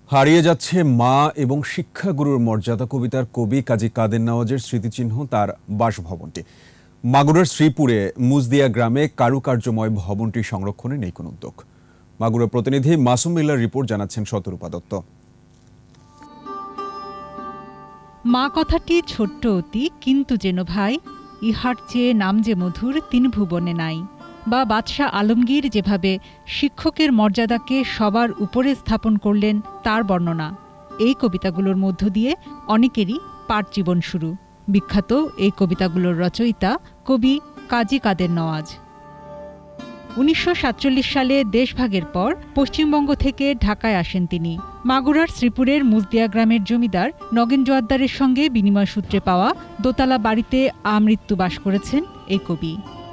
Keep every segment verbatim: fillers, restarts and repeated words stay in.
হারিয়ে যাচ্ছে মা এবং শিক্ষাগুরুর মর্যাদা কবিতার কবি কাজী কাদের নওয়াজের স্মৃতিচিহ্ন তার বাসভবনটি। মাগুরার শ্রীপুরে মুজদিয়া গ্রামে কারুকার্যময় ভবনটি সংরক্ষণে নেই কোনো উদ্যোগ। মাগুরা প্রতিনিধি মাসুম বিল্লার রিপোর্ট জানাচ্ছেন শতরূপা দত্ত। মা কথাটি ছোট্ট অতি কিন্তু যেন ভাই, ইহার চেয়ে নাম যে মধুর তিন ভুবনে নাই। বা বাদশাহ আলমগীর যেভাবে শিক্ষকের মর্যাদাকে সবার উপরে স্থাপন করলেন তার বর্ণনা। এই কবিতাগুলোর মধ্য দিয়ে অনেকেরই পাঠ জীবন শুরু। বিখ্যাত এই কবিতাগুলোর রচয়িতা কবি কাজী কাদের নওয়াজ। উনিশশো সাতচল্লিশ সালে দেশভাগের পর পশ্চিমবঙ্গ থেকে ঢাকায় আসেন তিনি। মাগুরার শ্রীপুরের মুজদিয়া গ্রামের জমিদার নগেন জোয়ারদারের সঙ্গে বিনিময় সূত্রে পাওয়া দোতলা বাড়িতে আমৃত্যু বাস করেছেন এই কবি।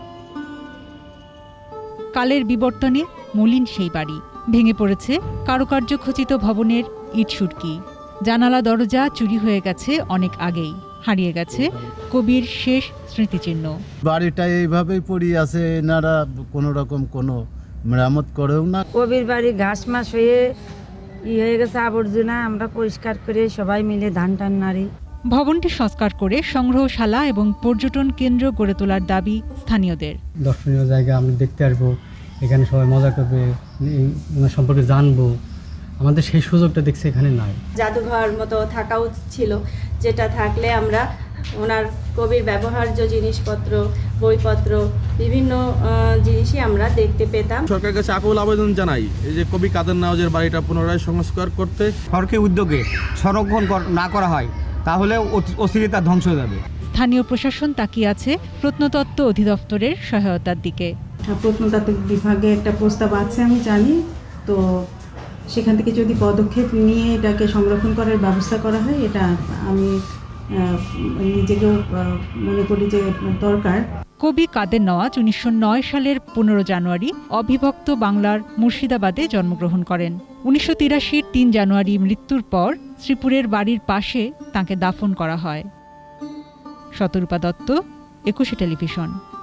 কালের বিবর্তনে মলিন সেই বাড়ি, ভেঙে পড়েছে কারুকার্য খচিত ভবনের ইটসুরকি। জানালা দরজা চুরি হয়ে গেছে অনেক আগেই। হারিয়ে গেছে কবির শেষ স্মৃতিচিহ্ন। বাড়িটা এইভাবেই পড়ে আছে, এনারা কোনো রকম কোনো মেরামত করেও না। কবির বাড়ি ঘাস মাস হয়ে ই হয়ে গেছে, আবর্জনা আমরা পরিষ্কার করে সবাই মিলে ধান টান নাড়ি। ভবনটি সংস্কার করে সংগ্রহশালা এবং পর্যটন কেন্দ্র গড়ে তোলার দাবি স্থানীয়দের। দর্শনীয় জায়গা আমরা দেখতে আসবো, এখানে সবাই মজা করবে, ওনার সম্পর্কে জানবো, আমাদের সেই সুযোগটা দেখছি এখানে নাই। জাদুঘর মতো থাকা উচিত ছিল, যেটা থাকলে আমরা ওনার কবির ব্যবহার্য জিনিসপত্র, বইপত্র, বিভিন্ন জিনিসই আমরা দেখতে পেতাম। সরকারের কাছে আকুল আবেদন জানাই এই যে কবি কাদের নওয়াজের বাড়িটা পুনরায় সংস্কার করতে। সরকারি উদ্যোগে সংরক্ষণ না করা হয় তাহলে অস্থিরতা ধ্বংস হয়ে যাবে। স্থানীয় প্রশাসন তাকিয়ে আছে প্রত্নতত্ত্ব অধিদপ্তরের সহায়তার দিকে। প্রত্নতত্ত্ব বিভাগে একটা প্রস্তাব আছে আমি জানি, তো সেখান থেকে যদি পদক্ষেপ নিয়ে এটাকে সংরক্ষণ করার ব্যবস্থা করা হয়, এটা আমি নিজেকেও মনে করি যে দরকার। কবি কাদের নওয়াজ উনিশশো নয় সালের পনেরো জানুয়ারি অবিভক্ত বাংলার মুর্শিদাবাদে জন্মগ্রহণ করেন। উনিশশো তিরাশির তিন জানুয়ারি মৃত্যুর পর শ্রীপুরের বাড়ির পাশে তাঁকে দাফন করা হয়। শতরূপা দত্ত, একুশে টেলিভিশন।